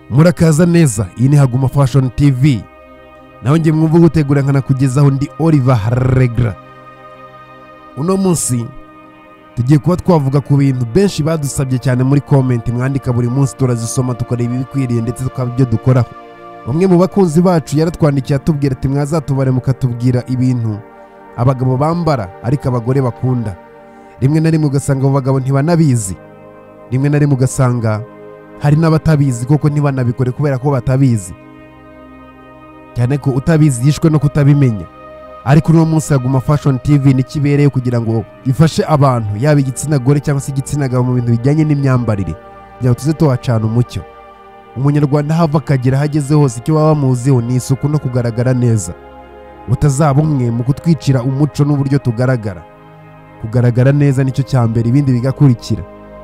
Murakaza neza, iyi ni Haguma Fashion TV. Naho ngiye mwumva gutegura nkanakugezaho ndi Oliver Regra. Uno munsi tugiye kuba twavuga ku bintu benshi badusabye cyane muri comment, mwandika buri munsi turazisoma tukareba ibikwiriye ndetse tukabyo dukoraho. Bamwe mu bakunzi bacu yaratwandikiye atubwira ati mwazatubare mukatubwira ibintu abagabo bambara ariko abagore bakunda. Rimwe na rimwe ugasanga abo bagabo ntibanabizi, rimwe na rimwe ugasanga hari n'abatabizi koko ntibanabikore kubera ko batabizi, cyane ko utabizi yishwe no kutabimenya. Ariko uno munsi Haguma Fashion TV nikibereye kugira ngo ifashe abantu yaba igitsina gore cyangwa se igitsina gabo mu bintu bijyanye n'imyambarire, kugira ngo tuze tuhacana umucyo. Umunyarwanda hava akagera hageze hose icyo baba bamuziho ni isuku no kugaragara neza. Utazaba umwe mu kutwicira umuco n'uburyo tugaragara. Kugaragara neza nicyo cyambere, ibindi bigakurikira.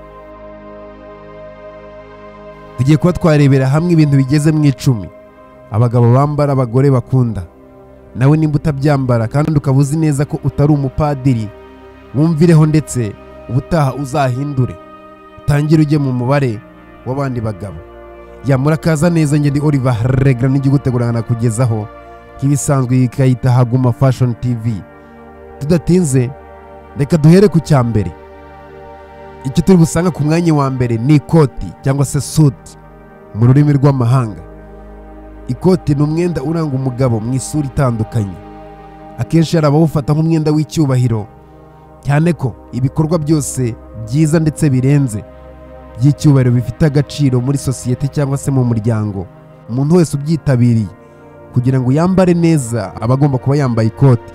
Tugiye kuba twarebera hamwe ibintu bigeze mu 10 abagabo bambara abagore bakunda. Nawe nimba utabyambara kandi ukabuzi neza ko utari umupadiri, wumvireho ndetse ubutaha uzahindure, utangire ujye mu mubare w'abandi bagabo. Ya murakaza neza, njye ndi Oliver Regra n'igiye gutegura nkanakugezaho nk'ibisanzwe yikayita Haguma Fashion TV. Tudatinze reka duhere ku cyambere. Icyo turi busanga ku mwanya wa mbere ni ikoti cyangwa se suit mu rurimi rw'amahanga. Ikoti ni umwenda uranga umugabo mu isura itandukanye. Akenshi hari abawufata nk'umwenda w'icyubahiro, cyane ko ibikorwa byose byiza ndetse birenze by'icyubahiro bifite agaciro muri sosiyete cyangwa se mu muryango. Umuntu wese ubyitabiriye kugira ngo yambare neza aba agomba kuba yambaye ikoti.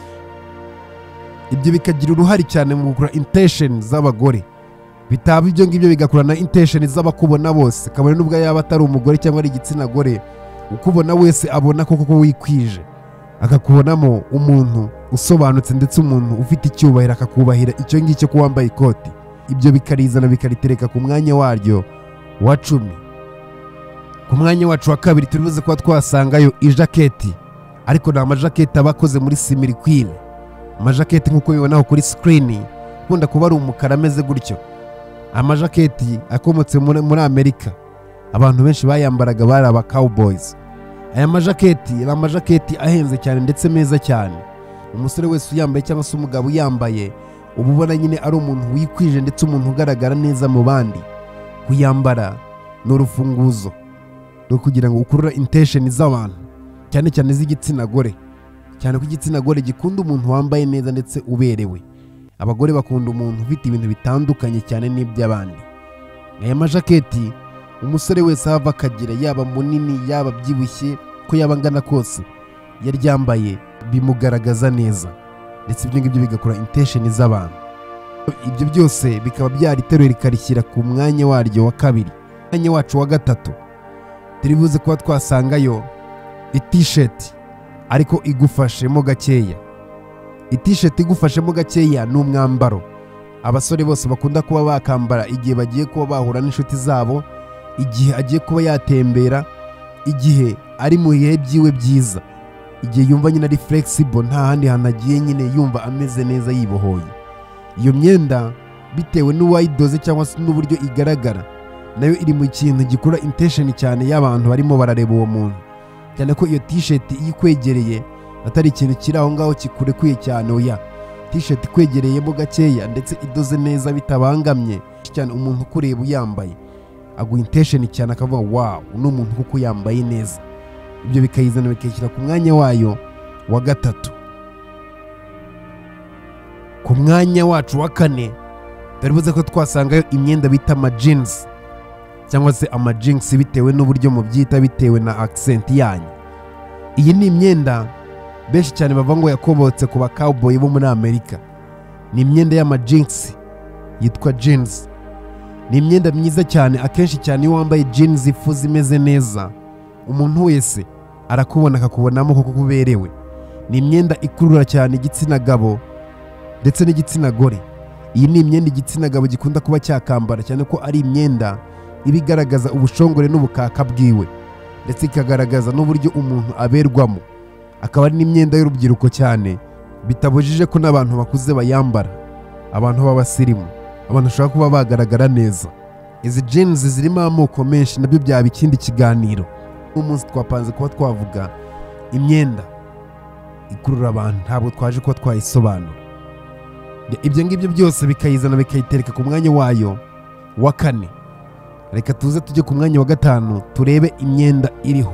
Ibyo bikagira uruhare cyane mu gukora intention z'abagore. Bitaba ibyo ngibyo bigakurana intention z'abakubona bose, kabone nubwo yaba atari umugore cyangwa ari igitsina gore. Ukubona wese abona koko wikwije, akakubonamo umuntu usobanutse ndetse umuntu ufite icyubahiro, akakubahira icyo ngicyo ko wambaye ikoti. Ibyo bikarizana bikaritereka ku mwanya waryo wa 10. Ku mwanya wacu wa 2 turibuze kuba twasangayo ijaketi, ariko ni amajaketi abakoze muri simirikwile. Amajaketi nk'uko bibonaho kuri screen ukunda kuba ari umukara ameze gutyo. Amajaketi akomotse muri Amerika, abantu benshi bayambaraga bari aba cowboys. Aya majaketi ni amajaketi ahenze cyane ndetse meza cyane. Umusore wese uyambaye cyangwa se umugabo uyambaye uba ubona nyine ari umuntu wikwije ndetse umuntu ugaragara neza mu bandi. Kuyambara ni urufunguzo rwo kugira ngo ukurura intention z'abantu, cyane cyane z'igitsina gore, cyane ko igitsina gore gikunda umuntu wambaye neza ndetse uberewe. Abagore bakunda umuntu ufite ibintu bitandukanye cyane n'iby'abandi. Aya majaketi umusore wese hava akagira, yaba munini yaba byibushye, ko yaba angana kose, yaryambaye bimugaragaza neza ndetse ibyo ngibyo bigakora intention z'abantu. Ibyo byose bikaba byariteruye rikarishyira ku mwanya waryo wa 2. Mwanya wacu wa 3 turibuze kuba twasangayo t-shirt ariko igufashemo gakeya. T-shirt igufashemo gakeya ni umwambaro abasore bose bakunda kuba bakambara igihe bagiye kuba bahura n'inshuti zabo, igihe agiye kuba yatembera, igihe ari mu bihe byiwe byiza, igihe yumva nyine ari flexible, nta handi hantu agiye nyine yumva ameze neza yibohoye. Iyo myenda bitewe n'uwayidoze cyangwa se n'uburyo igaragara, nayo iri mu kintu gikura intention cyane y'abantu barimo barareba uwo muntu, cyane ko iyo t-shirt ikwegereye atari ikintu kiri aho ngaho kikurekuye cyane. Oya, t-shirt ikwegereyemo gakeya ndetse idoze neza bitabangamye cyane, umuntu ukureba uyambaye aguha intention cyane, akavuga wow, uno muntu kuko yambaye neza. Ibyo bikayizana bikayishyira ku mwanya wayo wa 3. Ku mwanya wacu wa 4 turibuze ko twasangayo imyenda bita ama jeans cyangwa se ama jeans, bitewe n'uburyo mubyita, bitewe na accent yanyu. Iyi ni imyenda benshi cyane bava ngo yakobotse ku ba cowboy bo muri Amerika. Ni imyenda y'ama jeans yitwa jeans. Ni imyenda myiza cyane, akenshi cyane iyo wambaye jeans ifuze imeze neza, umuntu wese arakubona akakubonamo koko kuberewe. Ni imyenda ikurura cyane igitsina gabo ndetse n'igitsina gore. Iyi ni imyenda igitsina gabo gikunda kuba cyakambara, cyane ko ari imyenda ibigaragaza ubushongore n'ubukaka bwiwe, ndetse ikagaragaza n'uburyo umuntu aberwamo. Akaba ari n'imyenda y'urubyiruko cyane, bitabujije ko n'abantu bakuze bayambara, abantu b'abasirimu, abantu bashobora kuba bagaragara neza. izi jeans zirimo amoko menshi, nabyo byaba ikindi kiganiro. Umunsi twapanze kuba twavuga imyenda ikurura abantu, ntabwo twaje kuba twayisobanura. Ibyo ngibyo byose bikayizana bikayitereka ku mwanya wayo wa 4. Reka tuze tujye ku mwanya wa 5 turebe imyenda iriho.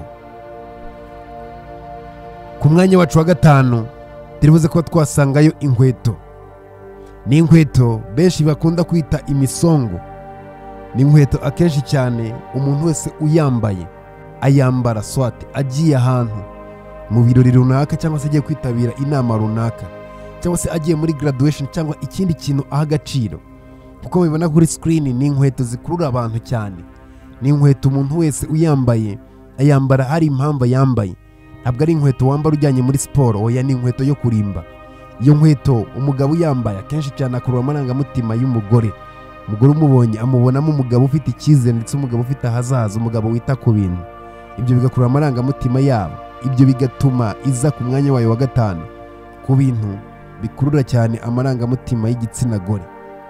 Ku mwanya wacu wa 5 turibuze kuba twasangayo inkweto. Ni inkweto benshi bakunda kwita imisongo. Ni inkweto akenshi cyane umuntu wese uyambaye ayambara swate agiye ahantu mu birori runaka, cyangwa se agiye kwitabira inama runaka, cyangwa se agiye muri graduation cyangwa ikindi kintu aha agaciro. Kuko mubibona kuri screen, ni inkweto zikurura abantu cyane. Ni inkweto umuntu wese uyambaye ayambara hari impamvu yambaye. Ntabwo ari inkweto wambara ujyanye muri siporo, oya, ni inkweto yo kurimba. Iyo nkweto umugabo uyambaye akenshi cyane akurura amarangamutima y'umugore. Umugore umubonye amubonamo umugabo ufite icyizere ndetse umugabo ufite ahazaza, umugabo wita ku bintu. Ibyo bigakurura amarangamutima yabo. Ibyo bigatuma iza ku mwanya wayo wa 5 ku bintu bikurura cyane amarangamutima y'igitsina gore.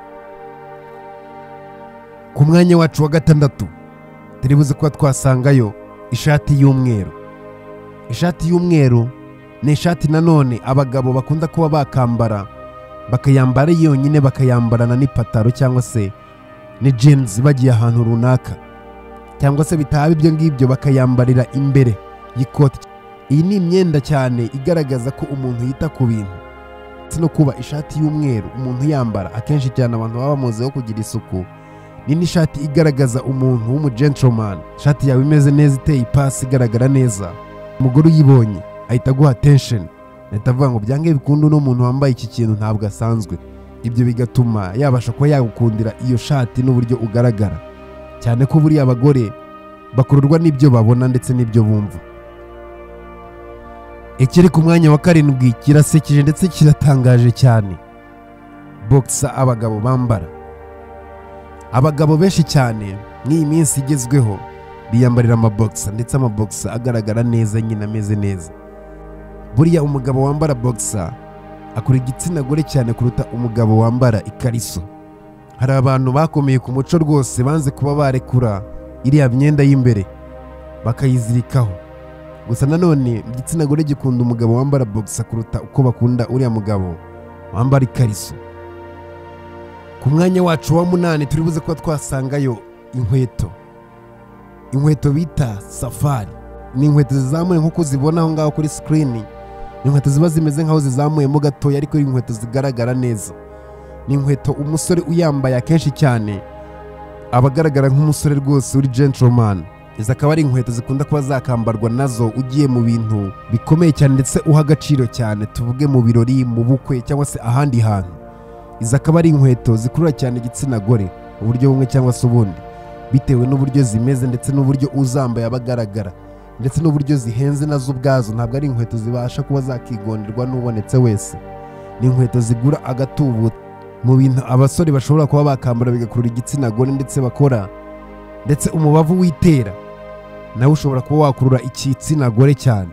Ku mwanya wacu wa 6 turibuze kuba twasangayo ishati y'umweru. Ishati y'umweru ni ishati nanone abagabo bakunda kuba bakambara, bakayambara yonyine, bakayambarana n'ipataro cyangwa se ni jeans bagiye ahantu runaka, cyangwa se bitaba ibyo ngibyo bakayambarira imbere y'ikoti. Iyi ni imyenda cyane igaragaza ko umuntu yita ku bintu. No kuba ishati y'umweru umuntu yambara akenshi cyane abantu baba bamuzeho kugira isuku. Ni n'ishati igaragaza umuntu w'umugentleman. Ishati yawe imeze neza, iteye ipasi, igaragara neza, umugore uyibonye ahita aguha attention, ahita avuga ngo byange bikunda uno muntu wambaye iki kintu ntabwo asanzwe. Ibyo bigatuma yabasha kuba yagukundira iyo shati n'uburyo ugaragara, cyane ko buriya abagore bakururwa n'ibyo babona ndetse n'ibyo bumva. Ikiri ku mwanya wa 7 kirasekeje ndetse kiratangaje cyane. Boxer abagabo bambara. Abagabo benshi cyane nk'iyi minsi igezweho biyambarira amaboxer, ndetse amaboxer agaragara neza, nyine ameze neza. Buriya umugabo wambara boxer akora igitsina gore cyane kuruta umugabo wambara ikariso. Hari abantu bakomeye ku muco rwose banze kuba barekura iriya myenda y'imbere bakayizirikaho. Gusa nanone igitsina gore gikunda umugabo wambara boxer kuruta uko bakunda uriya mugabo wambara ikariso. Ku mwanya wacu wa 8 turibuze kuba twasangayo inkweto. Inkweto bita safari. Ni inkweto zizamuye nk'uko zibona aho ngaho kuri screen. Ni inkweto ziba zimeze nk'aho zizamuyemo gatoya, ariko ari inkweto zigaragara neza. Ni inkweto umusore uyambaye akenshi cyane abagaragara nk'umusore rwose uri gentleman. Izi akaba ari inkweto zikunda kuba zakambarwa nazo ugiye mu bintu bikomeye cyane ndetse uha agaciro cyane, tuvuge mu birori, mu bukwe cyangwa se ahandi hantu. Izi akaba ari inkweto zikurura cyane igitsina gore uburyo bumwe cyangwa se ubundi, bitewe n'uburyo zimeze ndetse n'uburyo uzambaye abagaragara, ndetse n'uburyo zihenze nazo ubwazo. Ntabwo ari inkweto zibasha kuba zakigonderwa n'ubonetse wese. Ni inkweto zigura agatubutse mu bintu abasore bashobora kuba bakambara bigakurura igitsina gore ndetse bakora, ndetse umubavu witera nawe ushobora kuba wakurura igitsina gore cyane.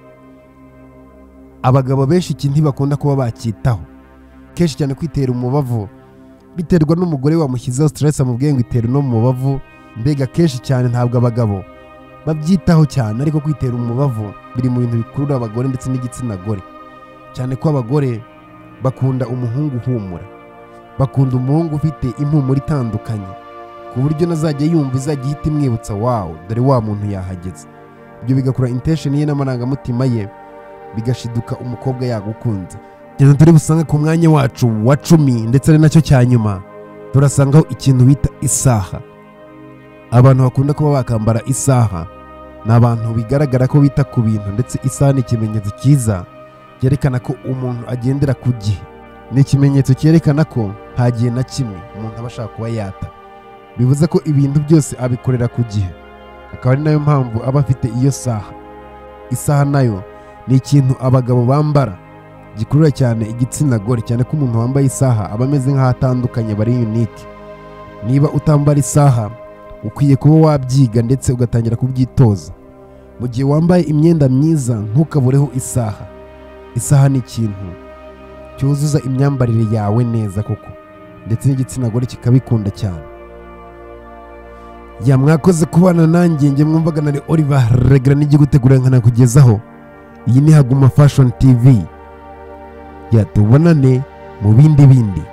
Abagabo benshi iki ntibakunda kuba bakitaho. Kenshi cyane kwitera umubavu biterwa n'umugore wamushyizeho stress amubwiye ngo itere no mu mubavu. Mbega kenshi cyane ntabwo abagabo babyitaho cyane, ariko kwitera umubavu biri mu bintu bikurura abagore ndetse n'igitsina gore, cyane ko abagore bakunda umuhungu uhumura, bakunda umuhungu ufite impumuro itandukanye, ku buryo nazajya yumva izajya ihita imwibutsa wawo dore wa muntu yahageze. Ibyo bigakura intention ye n'amarangamutima ye, bigashiduka umukobwa yagukunze. Cyane turi busanga ku mwanya wacu wa 10 ndetse ari nacyo cya nyuma, turasangaho ikintu bita isaha. Abantu bakunda kuba bakambara isaha ni abantu bigaragara ko bita ku bintu, ndetse isaha ni ikimenyetso cyiza cyerekana ko umuntu agendera ku gihe. Ni ikimenyetso cyerekana ko nta gihe na kimwe umuntu aba ashaka kuba yata. Bivuze ko ibintu byose abikorera ku gihe, akaba ari nayo mpamvu aba afite iyo saha. Isaha nayo ni ikintu abagabo bambara gikurura cyane igitsina gore, cyane ko umuntu wambaye isaha aba ameze nk'aho atandukanye, bari unique. Niba utambara isaha ukwiye kuba wabyiga ndetse ugatangira kubyitoza. Mu gihe wambaye imyenda myiza ntukabureho isaha. Isaha ni ikintu cyuzuza imyambarire yawe neza koko, ndetse n'igitsina gore kikabikunda cyane. ya mwakoze kubana nanjye njye mwumvaga nari Oliver Regra n'igigutegura nkanakugezaho. Iyi ni Haguma Fashion TV, ya tubonane mu bindi.